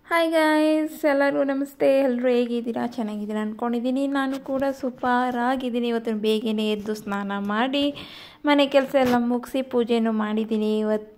Hi guys, ಎಲ್ಲರಿಗೂ ನಮಸ್ತೆ. ಎಲ್ಲರೂ ಹೇಗಿದ್ದೀರಾ? ಚೆನ್ನಾಗಿದ್ದೀರಾ ಅಂದ್ಕೊಂಡಿದ್ದೀನಿ. ನಾನು ಕೂಡ ಸೂಪರ್ ಆಗಿದ್ದೀನಿ. ಇವತ್ತು ಬೇಗನೆ ಎದ್ದು ಸ್ನಾನ ಮಾಡಿ ಮನೆ ಕೆಲಸ ಎಲ್ಲ ಮುಗಿಸಿ ಪೂಜೆನೂ ಮಾಡಿದ್ದೀನಿ.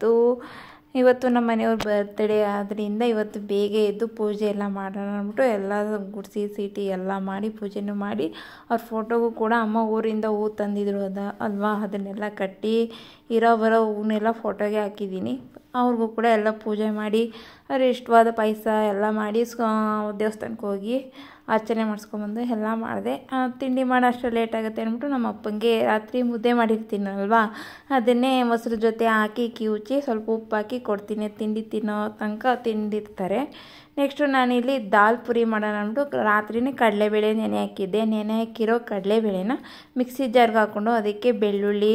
ಇವತ್ತು ನಮ್ಮ ಮನೆಯವ್ರ ಬರ್ತ್ಡೇ ಆದ್ದರಿಂದ ಇವತ್ತು ಬೇಗ ಎದ್ದು ಪೂಜೆ ಎಲ್ಲ ಮಾಡೋಣ ಅಂದ್ಬಿಟ್ಟು ಎಲ್ಲ ಗುಡಿಸಿ ಸೀಟಿ ಎಲ್ಲ ಮಾಡಿ ಪೂಜೆನೂ ಮಾಡಿ ಅವ್ರ ಫೋಟೋಗೂ ಕೂಡ ಅಮ್ಮ ಊರಿಂದ ಹೂ ತಂದಿದ್ರು ಅಲ್ವಾ, ಅದನ್ನೆಲ್ಲ ಕಟ್ಟಿ ಇರೋ ಬರೋ ಹೂವನ್ನೆಲ್ಲ ಫೋಟೋಗೆ ಹಾಕಿದ್ದೀನಿ. ಅವ್ರಿಗೂ ಕೂಡ ಎಲ್ಲ ಪೂಜೆ ಮಾಡಿ ಅವ್ರ ಇಷ್ಟವಾದ ಪಾಯಸ ಎಲ್ಲ ಮಾಡಿ ದೇವಸ್ಥಾನಕ್ಕೆ ಹೋಗಿ ಅರ್ಚನೆ ಮಾಡಿಸ್ಕೊಂಬಂದು ಎಲ್ಲ ಮಾಡಿದೆ. ತಿಂಡಿ ಮಾಡೋ ಅಷ್ಟು ಲೇಟ್ ಆಗುತ್ತೆ ಅಂದ್ಬಿಟ್ಟು ನಮ್ಮ ಅಪ್ಪಂಗೆ ರಾತ್ರಿ ಮುದ್ದೆ ಮಾಡಿರ್ತೀನಲ್ವಾ, ಅದನ್ನೇ ಮೊಸರು ಜೊತೆ ಹಾಕಿ ಕಿವುಚಿ ಸ್ವಲ್ಪ ಉಪ್ಪು ಹಾಕಿ ಕೊಡ್ತೀನಿ. ತಿಂಡಿ ತಿನ್ನೋ ತನಕ ತಿಂದಿರ್ತಾರೆ. ನೆಕ್ಸ್ಟು ನಾನಿಲ್ಲಿ ದಾಲ್ ಪುರಿ ಮಾಡೋಣ ಅಂದ್ಬಿಟ್ಟು ರಾತ್ರಿನೇ ಕಡಲೆಬೇಳೆ ನೆನೆ ಹಾಕಿದ್ದೆ. ನೆನೆ ಹಾಕಿರೋ ಕಡಲೆಬೇಳೆನ ಮಿಕ್ಸಿ ಜಾರ್ಗೆ ಹಾಕ್ಕೊಂಡು ಅದಕ್ಕೆ ಬೆಳ್ಳುಳ್ಳಿ,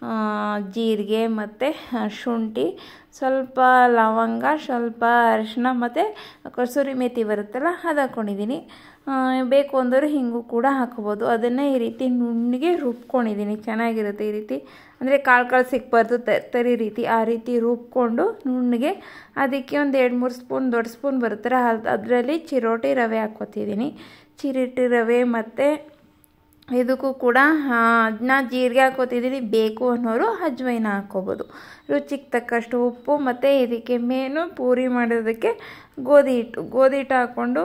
ಜೀರಿಗೆ ಮತ್ತು ಶುಂಠಿ, ಸ್ವಲ್ಪ ಲವಂಗ, ಸ್ವಲ್ಪ ಅರಿಶಿನ ಮತ್ತು ಕಸೂರಿ ಮೇಥಿ ಬರುತ್ತಲ್ಲ ಅದು ಹಾಕ್ಕೊಂಡಿದ್ದೀನಿ. ಬೇಕು ಅಂದವರು ಹಿಂಗೂ ಕೂಡ ಹಾಕ್ಬೋದು. ಅದನ್ನು ಈ ರೀತಿ ನುಣ್ಣಗೆ ರುಬ್ಕೊಂಡಿದ್ದೀನಿ. ಚೆನ್ನಾಗಿರುತ್ತೆ ಈ ರೀತಿ, ಅಂದರೆ ಕಾಳು ಸಿಕ್ಬಾರ್ದು, ತರಿ ರೀತಿ ಆ ರೀತಿ ರುಬ್ಕೊಂಡು ನುಣ್ಣಗೆ ಅದಕ್ಕೆ ಒಂದು 2-3 ಸ್ಪೂನ್ ದೊಡ್ಡ ಸ್ಪೂನ್ ಬರುತ್ತಲ್ಲ ಅದರಲ್ಲಿ ಚಿರೋಟಿ ರವೆ ಹಾಕ್ಕೊತಿದ್ದೀನಿ. ಚಿರೋಟಿ ರವೆ ಮತ್ತು ಇದಕ್ಕೂ ಕೂಡ ಅದನ್ನ ಜೀರಿಗೆ ಹಾಕ್ಕೊತಿದ್ದೀನಿ. ಬೇಕು ಅನ್ನೋರು ಅಜ್ವೈನ ಹಾಕ್ಕೋಬೋದು. ರುಚಿಗೆ ತಕ್ಕಷ್ಟು ಉಪ್ಪು ಮತ್ತು ಇದಕ್ಕೆ ಮೇನು ಪೂರಿ ಮಾಡೋದಕ್ಕೆ ಗೋಧಿ ಹಿಟ್ಟು ಹಾಕ್ಕೊಂಡು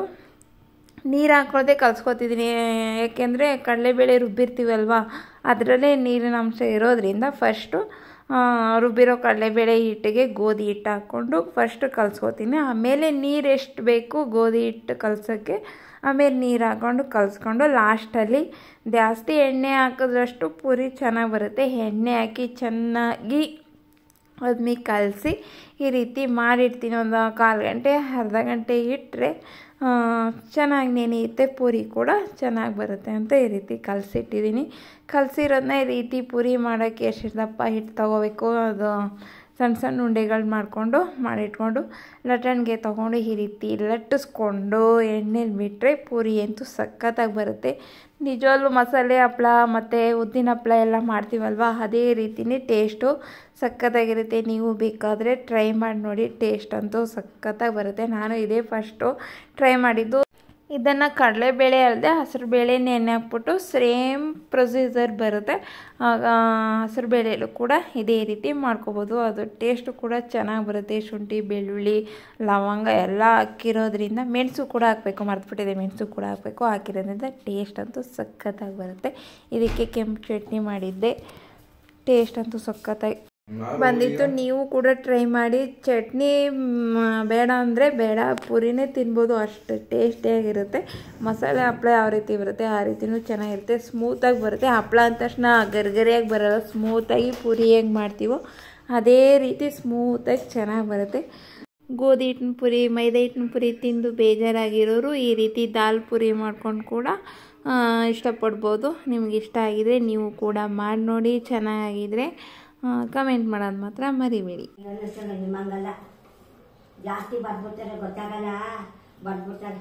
ನೀರು ಹಾಕ್ಕೊಳ್ಳದೆ ಕಲಿಸ್ಕೊತಿದ್ದೀನಿ. ಯಾಕೆಂದರೆ ಕಡಲೆಬೇಳೆ ರುಬ್ಬಿರ್ತೀವಲ್ವ, ಅದರಲ್ಲೇ ನೀರಿನ ಅಂಶ ಇರೋದ್ರಿಂದ ಫಸ್ಟು ರುಬ್ಬಿರೋ ಕಡಲೆಬೇಳೆ ಹಿಟ್ಟಿಗೆ ಗೋಧಿ ಹಿಟ್ಟು ಹಾಕ್ಕೊಂಡು ಫಸ್ಟು ಕಲಿಸ್ಕೊತೀನಿ. ಆಮೇಲೆ ನೀರು ಎಷ್ಟು ಬೇಕು ಗೋಧಿ ಹಿಟ್ಟು ಕಲಸೋಕ್ಕೆ, ಆಮೇಲೆ ನೀರು ಹಾಕ್ಕೊಂಡು ಕಲಿಸ್ಕೊಂಡು ಲಾಸ್ಟಲ್ಲಿ ಜಾಸ್ತಿ ಎಣ್ಣೆ ಹಾಕಿದ್ರಷ್ಟು ಪೂರಿ ಚೆನ್ನಾಗಿ ಬರುತ್ತೆ. ಎಣ್ಣೆ ಹಾಕಿ ಚೆನ್ನಾಗಿ ಅದನ್ನ ಕಲಸಿ ಈ ರೀತಿ ಮಾಡಿಡ್ತೀನಿ. ಒಂದು 1/4 ಗಂಟೆ ಅರ್ಧ ಗಂಟೆ ಇಟ್ಟರೆ ಚೆನ್ನಾಗಿ ನೆನೆಯುತ್ತೆ. ಪೂರಿ ಕೂಡ ಚೆನ್ನಾಗಿ ಬರುತ್ತೆ ಅಂತ ಈ ರೀತಿ ಕಲಸಿಟ್ಟಿದ್ದೀನಿ. ಕಲಸಿರೋದನ್ನ ಈ ರೀತಿ ಪೂರಿ ಮಾಡೋಕ್ಕೆ ಎಷ್ಟು ದಪ್ಪ ಹಿಟ್ಟು ತೊಗೋಬೇಕು ಅದು ಸಣ್ಣ ಸಣ್ಣ ಉಂಡೆಗಳು ಮಾಡಿಟ್ಕೊಂಡು ಲಟ್ಟಣಿಗೆ ತೊಗೊಂಡು ಈ ರೀತಿ ಲಟ್ಟಿಸ್ಕೊಂಡು ಎಣ್ಣೆಲಿ ಬಿಟ್ಟರೆ ಪೂರಿ ಅಂತೂ ಸಖತ್ತಾಗಿ ಬರುತ್ತೆ. ನಿಜವಾಗ್ಲೂ ಮಸಾಲೆ ಹಪ್ಪಳ ಮತ್ತು ಉದ್ದಿನ ಹಪ್ಪಳ ಎಲ್ಲ ಮಾಡ್ತೀವಲ್ವ, ಅದೇ ರೀತಿಯೇ ಟೇಸ್ಟು ಸಖತ್ತಾಗಿರುತ್ತೆ. ನೀವು ಬೇಕಾದರೆ ಟ್ರೈ ಮಾಡಿ ನೋಡಿ, ಟೇಸ್ಟ್ ಅಂತೂ ಸಖತ್ತಾಗಿ ಬರುತ್ತೆ. ನಾನು ಇದೇ ಫಸ್ಟು ಟ್ರೈ ಮಾಡಿದ್ದು. ಇದನ್ನು ಕಡಲೆಬೇಳೆ ಅಲ್ಲದೆ ಹಸಿರು ಬೇಳೆ ನೆನೆ ಹಾಕ್ಬಿಟ್ಟು ಸೇಮ್ ಪ್ರೊಸೀಜರ್ ಬರುತ್ತೆ. ಹಸಿರು ಬೇಳೆಯಲ್ಲೂ ಕೂಡ ಇದೇ ರೀತಿ ಮಾಡ್ಕೋಬೋದು. ಅದು ಟೇಸ್ಟು ಕೂಡ ಚೆನ್ನಾಗಿ ಬರುತ್ತೆ. ಶುಂಠಿ, ಬೆಳ್ಳುಳ್ಳಿ, ಲವಂಗ ಎಲ್ಲ ಹಾಕಿರೋದ್ರಿಂದ ಮೆಣಸು ಕೂಡ ಹಾಕಬೇಕು, ಮರೆತುಬಿಟ್ಟಿದೆ, ಮೆಣಸು ಕೂಡ ಹಾಕಿರೋದ್ರಿಂದ ಟೇಸ್ಟ್ ಅಂತೂ ಸಖತ್ತಾಗಿ ಬರುತ್ತೆ. ಇದಕ್ಕೆ ಕೆಂಪು ಚಟ್ನಿ ಮಾಡಿದ್ದೆ, ಟೇಸ್ಟ್ ಅಂತೂ ಸಖತ್ತಾಗಿ ಬಂದಿತ್ತು. ನೀವು ಕೂಡ ಟ್ರೈ ಮಾಡಿ. ಚಟ್ನಿ ಬೇಡ ಅಂದರೆ ಬೇಡ, ಪೂರಿನೇ ತಿನ್ಬೋದು, ಅಷ್ಟು ಟೇಸ್ಟಿಯಾಗಿರುತ್ತೆ. ಮಸಾಲೆ ಹಪ್ಪಳ ಯಾವ ರೀತಿ ಬರುತ್ತೆ ಆ ರೀತಿಯೂ ಚೆನ್ನಾಗಿರುತ್ತೆ, ಸ್ಮೂತಾಗಿ ಬರುತ್ತೆ. ಹಪ್ಪಳ ಅಂದ ತಕ್ಷಣ ಗರಿಗರಿಯಾಗಿ ಬರೋಲ್ಲ, ಸ್ಮೂತಾಗಿ ಪೂರಿ ಹೇಗೆ ಮಾಡ್ತೀವೋ ಅದೇ ರೀತಿ ಸ್ಮೂತಾಗಿ ಚೆನ್ನಾಗಿ ಬರುತ್ತೆ. ಗೋಧಿ ಹಿಟ್ಟಿನ ಪುರಿ, ಮೈದಾ ಹಿಟ್ಟಿನ ಪುರಿ ತಿಂದು ಬೇಜಾರಾಗಿರೋರು ಈ ರೀತಿ ದಾಲ್ ಪುರಿ ಮಾಡ್ಕೊಂಡು ಕೂಡ ಇಷ್ಟಪಡ್ಬೋದು. ನಿಮ್ಗೆ ಇಷ್ಟ ಆಗಿದರೆ ನೀವು ಕೂಡ ಮಾಡಿ ನೋಡಿ. ಚೆನ್ನಾಗಿದ್ರೆ ಕಮೆಂಟ್ ಮಾಡೋದು ಮಾತ್ರ ಮರಿಬೇಡಿ. ನಿಮ್ಮಂಗಲ್ಲ ಜಾಸ್ತಿ ಬರ್ಬಿಡ್ತಾರೆ, ಗೊತ್ತಾಗಲ್ಲ, ಬರ್ಬಿಡ್ತಾರೆ.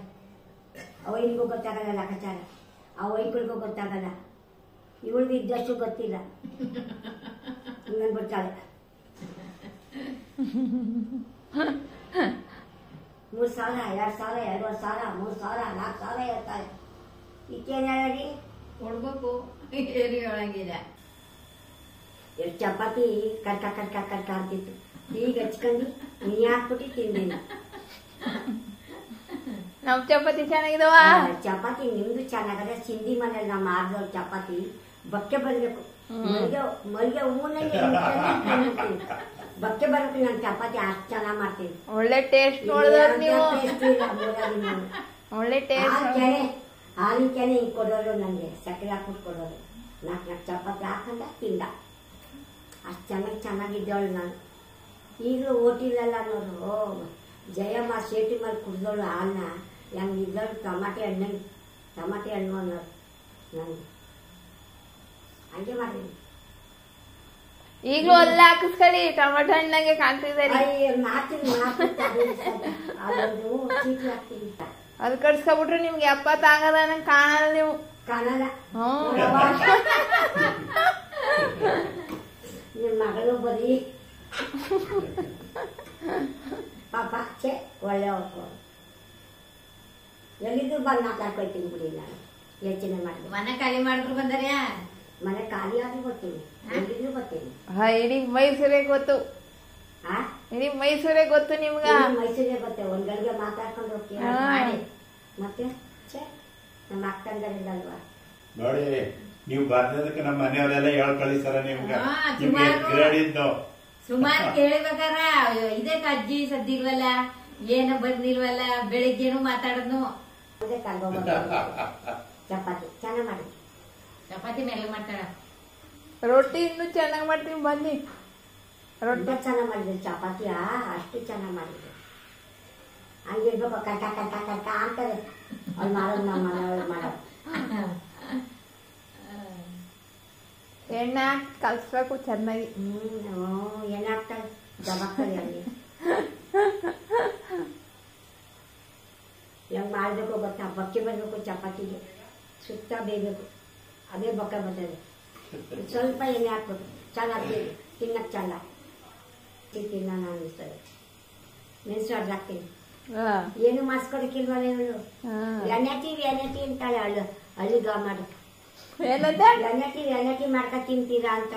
ಅವನಿಗೂ ಗೊತ್ತಾಗಲ್ಲ ಲೆಕ್ಕಾಚಾರ, ಆ ವೈಕುಳಿಗೂ ಗೊತ್ತಾಗಲ್ಲ. ಇವಳಿಗೆ ಇದ್ದಷ್ಟು ಗೊತ್ತಿಲ್ಲ, ಹಿಂಗನ್ಬಿಡ್ತಾಳೆ. 3,000, 2,000, 2,500, 3,000, 4,000 ಹೇಳ್ತಾರೆ. ಇಕ್ಕೇನು ಹೇಳಿ ಕೊಡ್ಬೇಕು, ಏನು ಹೇಳಂಗಿಲ್ಲ. ಎಷ್ಟು ಚಪಾತಿ ಕರ್ಕ ಅಂತಿತ್ತು. ಈಗ ಹಚ್ಕೊಂಡು ನೀ ಹಾಕ್ಬಿಟ್ಟು ತಿಂದಿಲ್ಲ. ನಮ್ಮ ಚಪಾತಿ ಚೆನ್ನಾಗಿದವ. ಚಪಾತಿ ನಿಮ್ದು ಚೆನ್ನಾಗದೆ. ಸಿಂಧಿ ಮನೇಲಿ ನಮ್ಮ ಆರ್ದವ್ರ ಚಪಾತಿ ಬಕ್ಕೆ ಬರಬೇಕು. ಮಲ್ಗೆ ಹೂವಲ್ಲಿ ಬಕ್ಕೆ ಬರಬೇಕು. ನನ್ನ ಚಪಾತಿ ಅಷ್ಟು ಚೆನ್ನಾಗಿ ಮಾಡ್ತೀನಿ. ಒಳ್ಳೆ ಟೇಸ್ಟ್ ನೋಡಿದವ್ರು ನೀವು, ಒಳ್ಳೆ ಟೇಸ್ಟ್. ಹಾಲಿನ ಕೆನೆ ಹಿಂಗೆ ಕೊಡೋರು, ನನಗೆ ಸಕ್ಕರೆ ಹಾಕ್ಬಿಟ್ಟು ಕೊಡೋರು. 4 ಚಪಾತಿ ಹಾಕಂಡ ತಿಂದ. ಅಷ್ಟು ಚೆನ್ನಾಗಿದ್ದವಳು ನಾನು. ಈಗಲೂ ಓಟಿಲಲ್ಲ ಅನ್ನೋರು. ಜಯಮ್ಮ ಸೇಟಿ ಮೇಲೆ ಕುಡ್ದವಳು ಹಾಲನ್ನ ಹೆಂಗಿದ್ದವಳು. ಟಮಾಟೆ ಹಣ್ಣು ಅನ್ನೋರು ನನಗೆ. ಹಂಗೆ ಮಾಡಿದ್ದೀನಿ. ಈಗಲೂ ಅಲ್ಲ ಹಾಕಿಸ್ಕೊಳ್ಳಿ, ಟೊಮೆಟೊ ಹಣ್ಣಂಗೆ ಕಾಣ್ತಿದ್ದಾರೆ. ಅದು ಕಡ್ಸ್ಕೊಬಿಟ್ರೆ ನಿಮ್ಗೆ 70 ಆಗದ ನಂಗೆ ಕಾಣಲ್ಲ. ನೀವು ಕಾಣಲ್ಲ. ನಿಮ್ಮ ಮಗಳು ಬರೀ ಪಾಪ ಛೇ ಒಳ್ಳೆ ಹೋಗ್ಬೋದು. ಎಲ್ಲಿದ್ರು ಬಂದು ಮಾತಾಡ್ಕೊಳ್ತೀನಿ ಬಿಡಿ ನಾನು ಯೋಚನೆ ಮಾಡಿ. ಮನೆ ಖಾಲಿ ಮಾಡಿದ್ರು ಬಂದಾರ್ಯಾ? ಮನೆ ಖಾಲಿ ಆದ್ರೂ ಬರ್ತೀನಿ, ಎಲ್ಲಿದ್ರು ಬರ್ತೀನಿ. ಇಡೀ ಮೈಸೂರೇ ಗೊತ್ತು, ಆ ಇಡೀ ಮೈಸೂರೇ ಗೊತ್ತು ನಿಮ್ಗ. ಮೈಸೂರಿಗೆ ಬರ್ತೇವೆ, ಒಂದ್ ಗಳಿಗೆ ಮಾತಾಡ್ಕೊಂಡು ಹೋಗ್ತೀವಿ. ಮಾಡಿ ಮತ್ತೆ ನಮ್ಮ ಅಕ್ಕಂದಲ್ವಾ ನೋಡಿ, ನೀವು ಬರ್ದದಕ್ಕೆ ನಮ್ಮ ಮನೆಯವರೆಲ್ಲ ಹೇಳ್ ಕಳಿಸ್ತಾರ ನಿಮ್ಗೆ. ಹಾ, ನಿಮ್ಗೆ ಕ್ರೆಡಿಟ್ ಸುಮಾರು ಕೇಳ್ಬೇಕಾರ ಇದಕ್ಕೆ ಅಜ್ಜಿ ಸದ್ದಿಲ್ವಲ್ಲ, ಏನು ಬಂದಿಲ್ವಲ್ಲ, ಬೆಳಿಗ್ಗೆನು ಮಾತಾಡದ್ನು. ಚಪಾತಿ ಚೆನ್ನಾಗಿ ಮಾಡಿ, ಚಪಾತಿ ಮೇಲೆ ಮಾಡ್ತಾಳ. ರೊಟ್ಟಿ ಇನ್ನೂ ಚೆನ್ನಾಗಿ ಮಾಡ್ತೀನಿ ಬನ್ನಿ. ರೊಟ್ಟಿ ಚೆನ್ನಾಗಿ ಮಾಡಿದ್ರು, ಚಪಾತಿಯ ಅಷ್ಟು ಚೆನ್ನಾಗಿ ಮಾಡಿದ್ರು. ಹಂಗಿರ್ಬೇಕು, ಕಟ್ಟ ಕಟ್ಟ ಕಟ್ಟ ಅಂತಾರೆ ಅವ್ರು ಮಾಡೋದು, ನಮ್ಮ ಮನೆಯವ್ರು ಮಾಡೋದು. ಎಣ್ಣೆ ಹಾಕಿ ಕಲ್ಸ್ಬೇಕು ಚೆನ್ನಾಗಿ. ಏನಾಗ್ತಾರೆ ದಬಾಕ್ತಾರೆ ಅಲ್ಲಿ. ಹೆಂಗ್ ಮಾಡ್ಬೇಕು ಗೊತ್ತಾ? ಬಕ್ಕಿ ಬರ್ಬೇಕು ಚಪಾತಿಗೆ, ಸುತ್ತ ಬೇಯಬೇಕು, ಅದೇ ಬೊಕ್ಕ ಬರ್ತದೆ. ಸ್ವಲ್ಪ ಎಣ್ಣೆ ಹಾಕ್ಬೇಕು, ಚೆನ್ನಾಗಿ ತಿನ್ನಕ್ಕೆ ಚಂದ ತಿನ್ನೋಣ ಅನ್ನಿಸ್ತದೆ. ಮೆಣಸು ಹಾಕ್ತೀನಿ, ಏನು ಮಾಡಿಸ್ಕೊಡಕ್ಕಿಲ್ವಲ್ಲ ಇವಳು. ಎಣ್ಣೆಟಿ ಅಂತಾಳೆ ಹಳ್ಳಿ ಗಾ ಮಾಡಿ. ವೆರೈಟಿ ಮಾಡ್ಕೊ ತಿಂತೀರಾ ಅಂತ.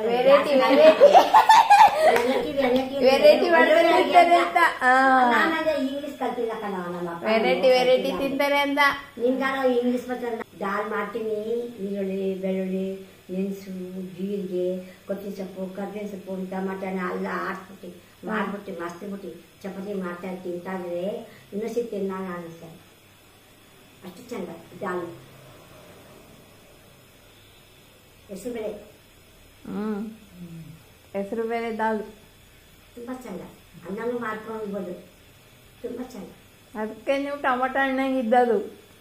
ನಾನಂದ್ರೆ ಇಂಗ್ಲಿಷ್ ಕಲ್ತಿಲ್ಲ ಕಣ, ವೆರೈಟಿ ತಿಂತಾರೆ ಅಂತ. ನಿಂಗಾರ ಇಂಗ್ಲಿಷ್ ಬರ್ತಲ್ಲ. ದಾಲ್ ಮಾಡ್ತೀನಿ, ಈರುಳ್ಳಿ ಬೆಳ್ಳುಳ್ಳಿ ಮೆಣಸು ಜೀರಿಗೆ ಕೊತ್ತಂಬರಿ ಸೊಪ್ಪು ಕರ್ಬೇವಿನ ಸೊಪ್ಪು ಟಮಾಟನ ಎಲ್ಲ ಹಾಕ್ಬಿಟ್ಟು ಮಾಡ್ಬಿಟ್ಟು ಮಸ್ತಿಬಿಟ್ಟು ಚಪಾತಿ ಮಾಡ್ತಾ ತಿಂತಾ ಇದ್ರೆ ಇನ್ನೊಸಿ ತಿನ್ನೋಣ ಅನಿಸ್ತದೆ. ಅಷ್ಟು ಚಂದ ದಾಲ್. ಹೆಸರುಬೇಳೆ, ಹೆಸರು ಬೇಳೆ ದಾಲ್ ತುಂಬಾ ಚಂದ. ಅನ್ನನೂ ಮಾಡ್ಕೊಳ್ಬೋದು, ತುಂಬಾ ಚಂದ. ಅದಕ್ಕೆ ನೀವು ಟೊಮೊಟೊ ಹಣ್ಣಾಗ ಇದ್ದದು.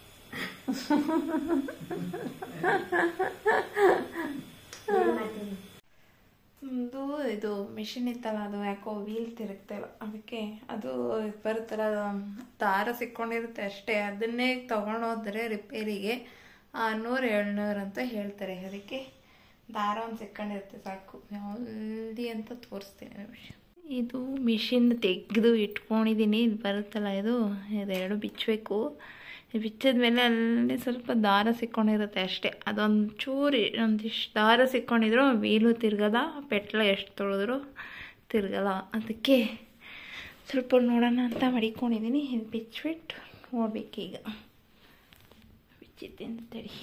ಇದು ಮಿಷಿನ್ ಇತ್ತಲ್ಲ, ಅದು ಯಾಕೋ ವೀಲ್ ತಿರುಗ್ತಾ ಇಲ್ಲ, ಅದಕ್ಕೆ ಅದು ಬರುತ್ತಲ್ಲ ದಾರ ಸಿಕ್ಕೊಂಡಿರುತ್ತೆ ಅಷ್ಟೇ. ಅದನ್ನೇ ತಗೊಂಡೋದ್ರೆ ರಿಪೇರಿಗೆ 600-700 ಅಂತ ಹೇಳ್ತಾರೆ. ಅದಕ್ಕೆ ದಾರ ಒಂದು ಸಿಕ್ಕೊಂಡಿರುತ್ತೆ ಸಾಕು. ಜಲ್ದಿ ಅಂತ ತೋರಿಸ್ತೀನಿ ನಿಮಿಷ. ಇದು ಮಿಷಿನ್ ತೆಗೆದು ಇಟ್ಕೊಂಡಿದ್ದೀನಿ. ಇದು ಬರುತ್ತಲ್ಲ, ಇದೆರಡು ಬಿಚ್ಚಬೇಕು. ಬಿಚ್ಚಿದ್ಮೇಲೆ ಅಲ್ಲಿ ಸ್ವಲ್ಪ ದಾರ ಸಿಕ್ಕೊಂಡಿರುತ್ತೆ ಅಷ್ಟೇ. ಅದೊಂದು ಚೂರು ಒಂದಿಷ್ಟು ದಾರ ಸಿಕ್ಕೊಂಡಿದ್ರು ವೀಲು ತಿರ್ಗಲ್ಲ, ಪೆಟ್ಲ ಎಷ್ಟು ತೊಳೆದ್ರು ತಿರ್ಗಲ್ಲ. ಅದಕ್ಕೆ ಸ್ವಲ್ಪ ನೋಡೋಣ ಅಂತ ಮಡಿಕೊಂಡಿದ್ದೀನಿ. ಇದು ಬಿಚ್ಚಿಬಿಟ್ಟು ನೋಡ್ಬೇಕೀಗ. ಬಿಚ್ಚಿದ್ದೀನಿ ತಡಿ.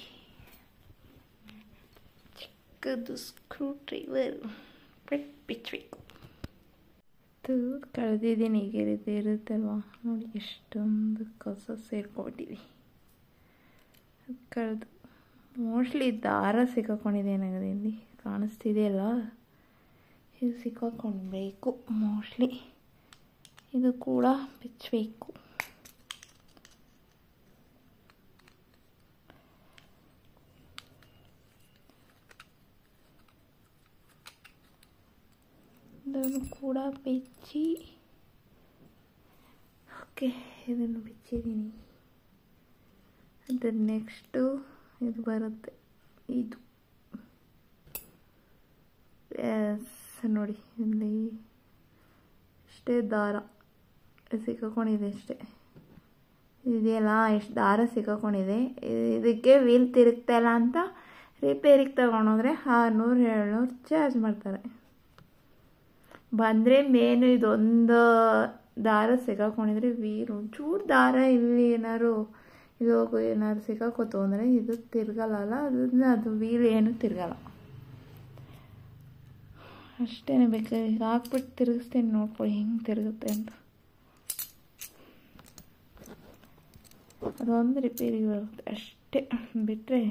ಚಿಕ್ಕದು ಸ್ಕ್ರೂ ಡ್ರೈವರ್ ಬಿಚ್ಚಬೇಕು. ಇದು ಕಳೆದಿದ್ದೀನಿ. ಈಗ ಇರುತ್ತಲ್ವ ನೋಡಿ, ಎಷ್ಟೊಂದು ಕಸ ಸೇರ್ಕೊಂಡಿದೆ. ಅದು ಕಳೆದು ಮೋಸ್ಟ್ಲಿ ದಾರ ಸಿಕ್ಕಾಕೊಂಡಿದೆ ಏನಾಗಿದೆ, ಇಲ್ಲಿ ಕಾಣಿಸ್ತಿದೆಯಲ್ಲ, ಇದು ಸಿಕ್ಕಾಕೊಳ್ಬೇಕು ಮೋಸ್ಟ್ಲಿ. ಇದು ಕೂಡ ಬಿಚ್ಚಬೇಕು. ಇದನ್ನು ಕೂಡ ಬಿಚ್ಚಿ, ಓಕೆ, ಇದನ್ನು ಬಿಚ್ಚಿದ್ದೀನಿ. ಅದು ನೆಕ್ಸ್ಟು ಇದು ಬರುತ್ತೆ, ಇದು ಎಸ್ ನೋಡಿ, ಇಲ್ಲಿ ಇಷ್ಟೇ ದಾರ ಸಿಕ್ಕಾಕೊಂಡಿದೆ ಅಷ್ಟೇ. ಇದೆಯಲ್ಲ, ಎಷ್ಟು ದಾರ ಸಿಕ್ಕಾಕೊಂಡಿದೆ. ಇದಕ್ಕೆ ವೀಲ್ ತಿರುಗ್ತಾ ಇಲ್ಲ ಅಂತ ರಿಪೇರಿಗೆ ತಗೊಂಡೋದ್ರೆ 600-700 ಚಾರ್ಜ್ ಮಾಡ್ತಾರೆ. ಬಂದರೆ ಮೇನು ಇದೊಂದು ದಾರ ಸಿಕ್ಕಾಕೊಂಡಿದ್ರೆ ವೀಲ್ ಒಂಚೂರು ದಾರ ಇಲ್ಲಿ ಏನಾದ್ರು ಇಲ್ಲೋಗು ಏನಾದ್ರು ಸಿಕ್ಕಾಕೋತು ಅಂದರೆ ಇದು ತಿರ್ಗಲ್ಲ, ಅದು ವೀಲ್ ಏನು ತಿರ್ಗಲ್ಲ. ಅಷ್ಟೇ ಬೇಕಾದ್ರೆ ಈಗ ಹಾಕ್ಬಿಟ್ಟು ತಿರುಗಿಸ್ತೇನೆ, ನೋಡ್ಕೊಳ್ಳಿ ಹೆಂಗೆ ತಿರುಗುತ್ತೆ ಅಂತ. ಅದೊಂದು ರಿಪೇರಿಗೆ ಬರುತ್ತೆ ಅಷ್ಟೇ, ಬಿಟ್ಟರೆ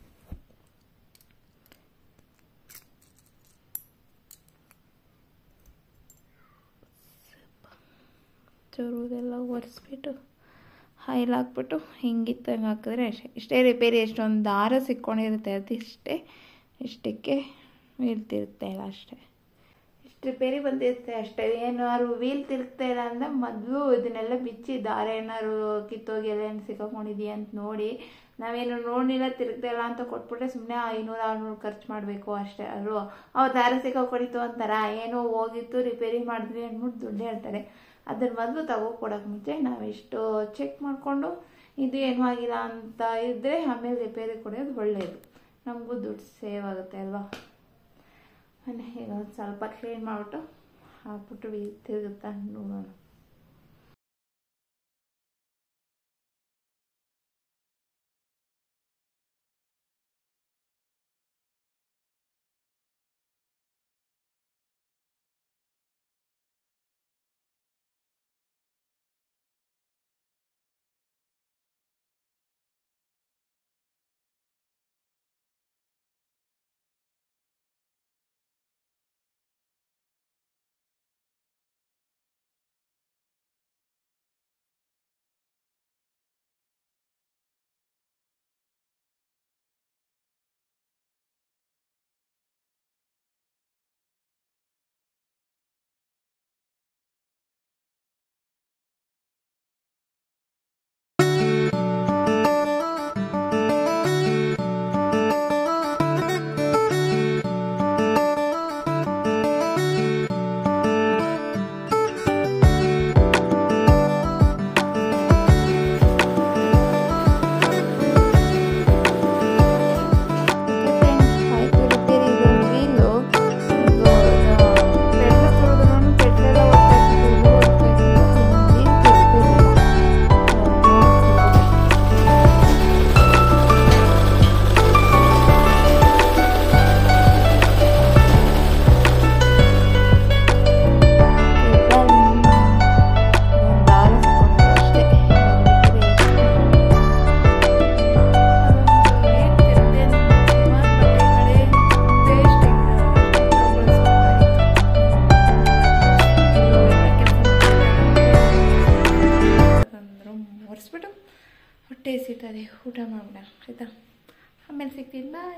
ಚೂರುದೆಲ್ಲ ಒರೆಸ್ಬಿಟ್ಟು ಆಯಿಲ್ ಹಾಕ್ಬಿಟ್ಟು ಹಿಂಗಿತ್ತಂಗೆ ಹಾಕಿದ್ರೆ ಅಷ್ಟೇ. ಇಷ್ಟೇ ರಿಪೇರಿ. ಎಷ್ಟೊಂದು ದಾರ ಸಿಕ್ಕೊಂಡಿರುತ್ತೆ, ಅದಿಷ್ಟೇ. ಇಷ್ಟಕ್ಕೆ ವೀಲ್ ತಿರುಗ್ತಾ ಇಲ್ಲ ಅಷ್ಟೇ. ಇಷ್ಟು ರಿಪೇರಿ ಬಂದಿರುತ್ತೆ ಅಷ್ಟೇ. ಏನಾದ್ರು ವೀಲ್ ತಿರುಗ್ತಾ ಇಲ್ಲ ಅಂದರೆ ಮೊದಲು ಇದನ್ನೆಲ್ಲ ಬಿಚ್ಚಿ ದಾರ ಏನಾದ್ರು ಕಿತ್ತೋಗಿ ಎಲ್ಲ ಏನು ಸಿಕ್ಕಾಕೊಂಡಿದೆಯಾ ಅಂತ ನೋಡಿ, ನಾವೇನು ನೋಡಿಲ್ಲ ತಿರುಗ್ತಾ ಇಲ್ಲ ಅಂತ ಕೊಟ್ಬಿಟ್ರೆ ಸುಮ್ಮನೆ 500-600 ಖರ್ಚು ಮಾಡಬೇಕು ಅಷ್ಟೇ ಅಲ್ವ. ಅವು ದಾರ ಸಿಕ್ಕಾಕೊಂಡಿತ್ತು ಅಂತಾರ, ಏನೋ ಹೋಗಿತ್ತು ರಿಪೇರಿ ಮಾಡಿದ್ವಿ ಅಂದ್ಬಿಟ್ಟು ದುಡ್ಡು ಹೇಳ್ತಾರೆ. ಅದ್ರ ಮೊದಲು ತಗೋಕೊಡೋಕೆ ಮುಂಚೆ ನಾವೆಷ್ಟು ಚೆಕ್ ಮಾಡಿಕೊಂಡು ಇದು ಏನೂ ಆಗಿಲ್ಲ ಅಂತ ಇದ್ದರೆ ಆಮೇಲೆ ರಿಪೇರಿ ಕೊಡೋದು ಒಳ್ಳೆಯದು, ನಮಗೂ ದುಡ್ಡು ಸೇವ್ ಆಗುತ್ತೆ ಅಲ್ವಾ. ಈಗ ಒಂದು ಸ್ವಲ್ಪ ಕ್ಲೀನ್ ಮಾಡಿಬಿಟ್ಟು ಹಾಕ್ಬಿಟ್ಟು ತಿರುಗುತ್ತಾ ನೋಡೋಣ. ಹೊಟ್ಟೆ ಸಿಗ್ತದೆ, ಊಟ ಮಾಡೋಣ ಆಯಿತಾ. ಆಮೇಲೆ ಸಿಗ್ತೀನಿ, ಬಾಯ್.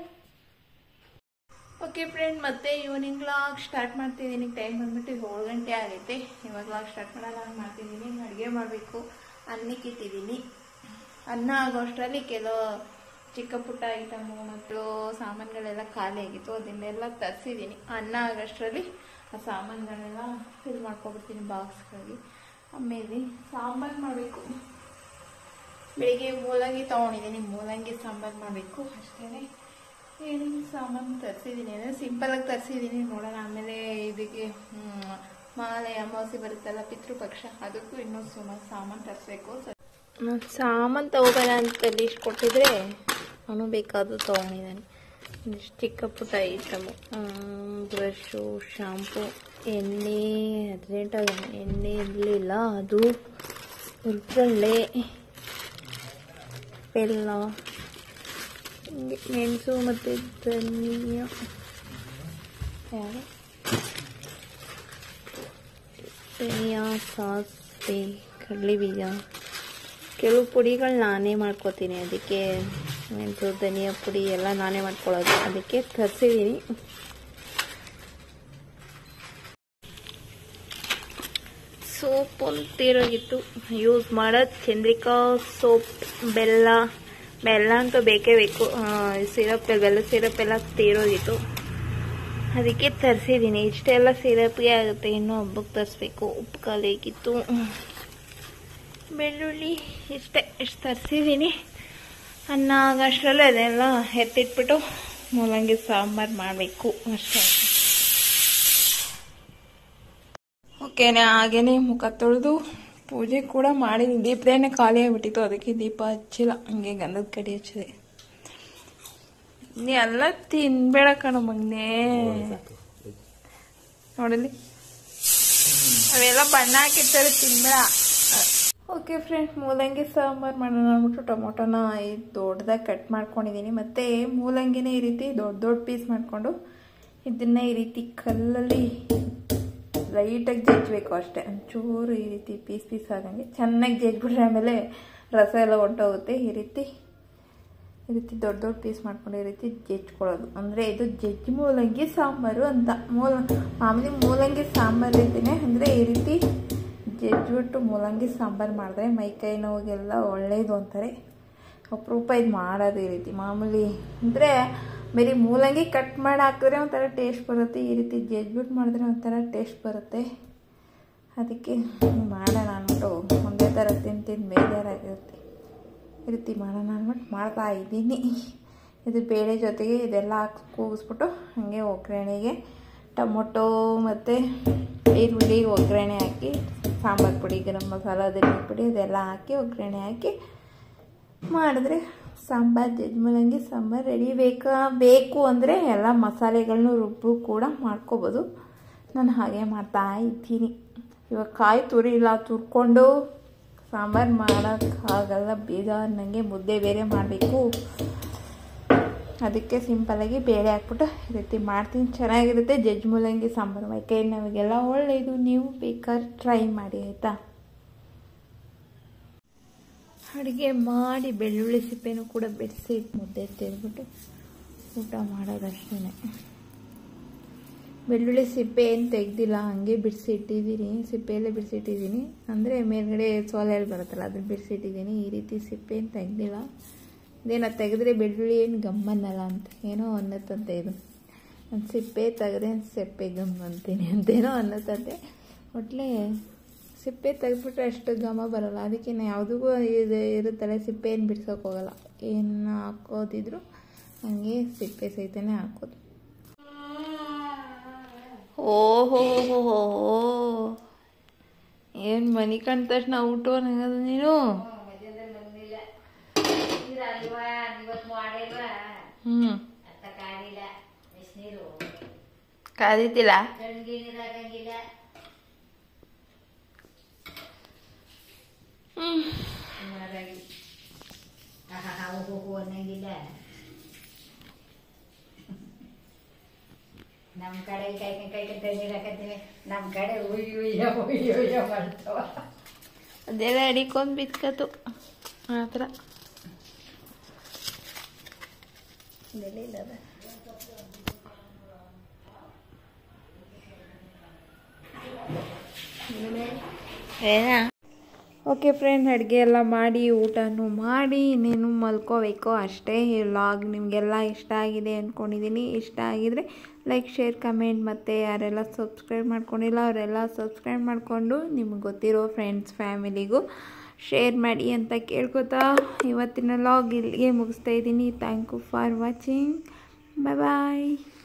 ಓಕೆ ಫ್ರೆಂಡ್, ಮತ್ತೆ ಈವ್ನಿಂಗ್ ವ್ಲಾಗ್ ಸ್ಟಾರ್ಟ್ ಮಾಡ್ತಿದ್ದೀನಿ. ಟೈಮ್ ಬಂದ್ಬಿಟ್ಟು 7 ಗಂಟೆ ಆಗೈತೆ. ಇವಾಗ ವ್ಲಾಗ್ ಸ್ಟಾರ್ಟ್ ಮಾಡೋಣ ಮಾಡ್ತಿದ್ದೀನಿ. ಅಡುಗೆ ಮಾಡಬೇಕು, ಅನ್ನಕ್ಕೆ ಇಟ್ಟಿದ್ದೀನಿ. ಅನ್ನ ಆಗೋಷ್ಟರಲ್ಲಿ ಕೆಲವು ಚಿಕ್ಕ ಪುಟ್ಟ ಐಟಮು ಮತ್ತು ಸಾಮಾನುಗಳೆಲ್ಲ ಖಾಲಿ ಆಗಿತ್ತು, ಅದನ್ನೆಲ್ಲ ತರಿಸಿದ್ದೀನಿ. ಅನ್ನ ಆಗೋಷ್ಟರಲ್ಲಿ ಆ ಸಾಮಾನುಗಳೆಲ್ಲ ಫಿಲ್ ಮಾಡ್ಕೊಬಿಡ್ತೀನಿ ಬಾಕ್ಸ್ಗಾಗಿ. ಆಮೇಲೆ ಸಾಂಬಾರು ಮಾಡಬೇಕು. ಬೆಳಿಗ್ಗೆ ಮೂಲಂಗಿ ತೊಗೊಂಡಿದ್ದೀನಿ, ಮೂಲಂಗಿ ಸಾಂಬಾರು ಮಾಡಬೇಕು ಅಷ್ಟೇ. ಏನೇನು ಸಾಮಾನು ತರಿಸಿದ್ದೀನಿ ಅಂದರೆ ಸಿಂಪಲಾಗಿ ತರಿಸಿದ್ದೀನಿ, ನೋಡೋಣ. ಆಮೇಲೆ ಇದಕ್ಕೆ ಮಾಲೆ ಅಮಾವಾಸ್ಯೆ ಬರುತ್ತಲ್ಲ, ಪಿತೃಪಕ್ಷ, ಅದಕ್ಕೂ ಇನ್ನೂ ಸುಮಾರು ಸಾಮಾನು ತರಿಸ್ಬೇಕು. ಸಾಮಾನು ತಗೋಬೇಡ ಅಂತ ಲಿಸ್ಟ್ ಕೊಟ್ಟಿದ್ರೆ ಅವನು ಬೇಕಾದರೂ ತೊಗೊಂಡಿದ್ದಾನೆ. ಇಷ್ಟು ಚಿಕ್ಕ ಪುಟ್ಟ ಐಟಮು, ಬ್ರಷು, ಶಾಂಪು, ಎಣ್ಣೆ. ಅರ್ಜೆಂಟಾಗಿ ಎಣ್ಣೆ ಇರಲಿಲ್ಲ, ಅದು ಹುರ್ಗಡ್ಲೆ, ಬೆಲ್ಲ, ಮೆಣಸು ಮತ್ತು ಧನಿಯಾ, ಧನಿಯಾ, ಸಾಸಿವೆ, ಕಡಲೆ ಬೀಜ. ಕೆಲವು ಪುಡಿಗಳು ನಾನೇ ಮಾಡ್ಕೋತೀನಿ, ಅದಕ್ಕೆ ಮೆಣಸು ಧನಿಯಾ ಪುಡಿ ಎಲ್ಲ ನಾನೇ ಮಾಡ್ಕೊಳ್ಳೋದು, ಅದಕ್ಕೆ ತರಿಸಿದ್ದೀನಿ. ಸೋಪ್ ಒಂದು ತೀರೋಗಿತ್ತು, ಯೂಸ್ ಮಾಡೋದು ಚಂದ್ರಿಕಾ ಸೋಪ್. ಬೆಲ್ಲ ಅಂತೂ ಬೇಕೇ ಬೇಕು. ಸಿರಪ್, ಬೆಲ್ಲ ಸಿರಪ್ ಎಲ್ಲ ತೀರೋಗಿತ್ತು, ಅದಕ್ಕೆ ತರಿಸಿದ್ದೀನಿ. ಇಷ್ಟೆಲ್ಲ ಸಿರಪ್ಗೆ ಆಗುತ್ತೆ, ಇನ್ನೂ ಹಬ್ಬಕ್ಕೆ ತರಿಸ್ಬೇಕು. ಉಪ್ಪು ಖಾಲಿಯಾಗಿತ್ತು, ಬೆಳ್ಳುಳ್ಳಿ, ಇಷ್ಟು ತರಿಸಿದ್ದೀನಿ. ಅನ್ನ ಆಗಷ್ಟರಲ್ಲಿ ಅದೆಲ್ಲ ಎತ್ತಿಟ್ಬಿಟ್ಟು ಮೂಲಂಗಿ ಸಾಂಬಾರು ಮಾಡಬೇಕು ಅಷ್ಟೇ. ಓಕೆನೆ, ಹಾಗೇನೆ ಮುಖ ತೊಳೆದು ಪೂಜೆ ಕೂಡ ಮಾಡಿದ್ದೀನಿ. ದೀಪದೇನೆ ಖಾಲಿ ಆಗಿಬಿಟ್ಟಿತ್ತು, ಅದಕ್ಕೆ ದೀಪ ಹಚ್ಚಿಲ್ಲ, ಹಂಗೆ ಗಂಧದ ಕಡಿ ಹಚ್ಚಿದೆ. ನೀ ಎಲ್ಲ ತಿನ್ಬೇಡ ಕಣ ಮಗನೇ, ನೋಡಲಿ ಅವೆಲ್ಲ ಬಣ್ಣ ಹಾಕಿರ್ತಾರೆ, ತಿನ್ಬೇಡ. ಓಕೆ ಫ್ರೆಂಡ್ಸ್, ಮೂಲಂಗಿ ಸಾಂಬಾರು ಮಾಡೋಣ ಅಂದ್ಬಿಟ್ಟು ಟೊಮೊಟೊನ ದೊಡ್ಡದಾಗಿ ಕಟ್ ಮಾಡ್ಕೊಂಡಿದ್ದೀನಿ. ಮತ್ತು ಮೂಲಂಗಿನೇ ಈ ರೀತಿ ದೊಡ್ಡ ದೊಡ್ಡ ಪೀಸ್ ಮಾಡಿಕೊಂಡು ಇದನ್ನ ಈ ರೀತಿ ಕಲ್ಲಲ್ಲಿ ಲೈಟಾಗಿ ಜಜ್ಜಬೇಕು ಅಷ್ಟೇ. ಒಂಚೂರು ಈ ರೀತಿ ಪೀಸ್ ಆಗಂಗೆ ಚೆನ್ನಾಗಿ ಜಜ್ಬಿಟ್ರೆ ಆಮೇಲೆ ರಸ ಎಲ್ಲ ಹೊಂಟೋಗುತ್ತೆ. ಈ ರೀತಿ ದೊಡ್ಡ ದೊಡ್ಡ ಪೀಸ್ ಮಾಡ್ಕೊಂಡು ಈ ರೀತಿ ಜಜ್ಕೊಳ್ಳೋದು. ಅಂದರೆ ಇದು ಜಜ್ಜಿ ಮೂಲಂಗಿ ಸಾಂಬಾರು ಅಂತ. ಮಾಮೂಲಿ ಮೂಲಂಗಿ ಸಾಂಬಾರು ರೀತಿನೇ, ಅಂದರೆ ಈ ರೀತಿ ಜಜ್ಜಿಬಿಟ್ಟು ಮೂಲಂಗಿ ಸಾಂಬಾರು ಮಾಡಿದ್ರೆ ಮೈಕೈ ನೋವಿಗೆಲ್ಲ ಒಳ್ಳೆಯದು ಅಂತಾರೆ. ಅಪರೂಪ ಇದು ಮಾಡೋದು ಈ ರೀತಿ. ಮಾಮೂಲಿ ಅಂದರೆ ಬರೀ ಮೂಲಂಗಿ ಕಟ್ ಮಾಡಿ ಹಾಕಿದ್ರೆ ಒಂಥರ ಟೇಸ್ಟ್ ಬರುತ್ತೆ, ಈ ರೀತಿ ಜಜ್ಬಿಟ್ಟು ಮಾಡಿದ್ರೆ ಒಂಥರ ಟೇಸ್ಟ್ ಬರುತ್ತೆ. ಅದಕ್ಕೆ ಮಾಡೋಣ ಅಂದ್ಬಿಟ್ಟು ಒಂದೇ ಥರ ತಿಂದು ಬೇಜಾರಾಗಿರುತ್ತೆ. ಈ ರೀತಿ ಮಾಡೋಣ ಅಂದ್ಬಿಟ್ಟು ಮಾಡ್ತಾ ಇದ್ದೀನಿ. ಇದು ಬೇಳೆ ಜೊತೆಗೆ ಇದೆಲ್ಲ ಹಾಕಿ ಕೂಗಿಸ್ಬಿಟ್ಟು ಹಾಗೆ ಒಗ್ಗರಣೆಗೆ ಟೊಮೊಟೊ ಮತ್ತು ಈರುಳ್ಳಿ ಒಗ್ಗರಣೆ ಹಾಕಿ ಸಾಂಬಾರು ಪುಡಿ, ಗರಂ ಮಸಾಲ, ಧನಿಯಾ ಪುಡಿ ಇದೆಲ್ಲ ಹಾಕಿ ಒಗ್ಗರಣೆ ಹಾಕಿ ಮಾಡಿದ್ರೆ ಸಾಂಬಾರು ಜಜ್ಮೂಲಂಗಿ ಸಾಂಬಾರು ರೆಡಿ. ಬೇಕು ಅಂದರೆ ಎಲ್ಲ ಮಸಾಲೆಗಳನ್ನೂ ರುಬ್ಬು ಕೂಡ ಮಾಡ್ಕೋಬೋದು. ನಾನು ಹಾಗೆ ಮಾಡ್ತಾ ಇದ್ದೀನಿ. ಇವಾಗ ಕಾಯಿ ತುರಿಲ್ಲ, ತುರ್ಕೊಂಡು ಸಾಂಬಾರು ಮಾಡೋಕ್ಕಾಗಲ್ಲ, ಬೇಜಾರು ನನಗೆ. ಮುದ್ದೆ ಬೇರೆ ಮಾಡಬೇಕು, ಅದಕ್ಕೆ ಸಿಂಪಲ್ಲಾಗಿ ಬೇಳೆ ಹಾಕ್ಬಿಟ್ಟು ಈ ರೀತಿ ಮಾಡ್ತೀನಿ. ಚೆನ್ನಾಗಿರುತ್ತೆ ಜಜ್ಮೂಲಂಗಿ ಸಾಂಬಾರು. ಮೈಕೈ ನಮಗೆಲ್ಲ ಒಳ್ಳೆಯದು. ನೀವು ಬೇಕಾದ್ರೆ ಟ್ರೈ ಮಾಡಿ ಆಯಿತಾ. ಅಡುಗೆ ಮಾಡಿ ಬೆಳ್ಳುಳ್ಳಿ ಸಿಪ್ಪೆನೂ ಕೂಡ ಬಿಡಿಸಿ ಮುದ್ದೆ ತೆಗೆದ್ಬಿಟ್ಟು ಊಟ ಮಾಡೋದಷ್ಟೇ. ಬೆಳ್ಳುಳ್ಳಿ ಸಿಪ್ಪೆ ಏನು ತೆಗ್ದಿಲ್ಲ, ಹಾಗೆ ಬಿಡಿಸಿ ಇಟ್ಟಿದ್ದೀನಿ. ಸಿಪ್ಪೆಯಲ್ಲೇ ಬಿಡಿಸಿಟ್ಟಿದ್ದೀನಿ, ಅಂದರೆ ಮೇಲ್ಗಡೆ ಸೋಲೆಯಲ್ಲಿ ಬರುತ್ತಲ್ಲ ಅದನ್ನು ಬಿಡಿಸಿಟ್ಟಿದ್ದೀನಿ. ಈ ರೀತಿ ಸಿಪ್ಪೆ ಏನು ತೆಗ್ದಿಲ್ಲ. ಇದೇನೋ ತೆಗೆದ್ರೆ ಬೆಳ್ಳುಳ್ಳಿ ಏನು ಗಮ್ಮನ್ನಲ್ಲ ಅಂತ ಏನೋ ಅನ್ನತ್ತಂತೆ. ಇದು ನಾನು ಸಿಪ್ಪೆ ತೆಗೆದ್ರೆ ಸಿಪ್ಪೆ ಗಮ್ ಅಂತೀನಿ ಅಂತೇನೋ ಅನ್ನತ್ತಂತೆ. ಒಟ್ಲೆ ಸಿಪ್ಪೆ ತೆಗೆದ್ಬಿಟ್ರೆ ಅಷ್ಟು ಘಮ ಬರೋಲ್ಲ. ಅದಕ್ಕೆ ಯಾವುದಿಗೂ ಇದು ಇರುತ್ತಲ್ಲ, ಸಿಪ್ಪೆ ಏನು ಬಿಡ್ಸೋಕೆ ಹೋಗಲ್ಲ. ಏನು ಹಾಕೋದಿದ್ರು ಹಾಗೆ ಸಿಪ್ಪೆ ಸಹಿತನೇ ಹಾಕೋದು. ಓಹೋ ಏನು ಮನೆ ಕಂಡ ತಕ್ಷಣ ಊಟ ಅನ್ನೋದು ನೀನು. ಕಾದಿತ್ತಿಲ್ಲ. ಅನ್ನಂಗಿಲ್ಲ. ನಮ್ಮ ಕಡೆ ಕೈ ನೀರು ಹಾಕತ್ತೀವಿ, ನಮ್ಮ ಕಡೆ ಉಯ್ಯ ಮಾಡ್ತಾವ. ಅದೆಲ್ಲ ಅಡಿಕೊಂಡು ಬಿತ್ಕತ್ತು ಆ ಥರ. ಬೆಲೆ ಇಲ್ಲ ಅದ. ಏನ ಓಕೆ ಫ್ರೆಂಡ್, ಅಡುಗೆ ಎಲ್ಲ ಮಾಡಿ ಊಟನೂ ಮಾಡಿ ಇನ್ನೇನು ಮಲ್ಕೋಬೇಕು ಅಷ್ಟೇ. ಈ ವ್ಲಾಗ್ ನಿಮಗೆಲ್ಲ ಇಷ್ಟ ಆಗಿದೆ ಅಂದ್ಕೊಂಡಿದ್ದೀನಿ. ಇಷ್ಟ ಆಗಿದರೆ ಲೈಕ್, ಶೇರ್, ಕಮೆಂಟ್, ಮತ್ತು ಯಾರೆಲ್ಲ ಸಬ್ಸ್ಕ್ರೈಬ್ ಮಾಡ್ಕೊಂಡಿಲ್ಲ ಅವರೆಲ್ಲ ಸಬ್ಸ್ಕ್ರೈಬ್ ಮಾಡಿಕೊಂಡು ನಿಮಗೆ ಗೊತ್ತಿರೋ ಫ್ರೆಂಡ್ಸ್ ಫ್ಯಾಮಿಲಿಗೂ ಶೇರ್ ಮಾಡಿ ಅಂತ ಕೇಳ್ಕೊತಾ ಇವತ್ತಿನ ವ್ಲಾಗ್ ಇಲ್ಲಿಗೆ ಮುಗಿಸ್ತಾ ಇದ್ದೀನಿ. Thank you for watching. Bye bye.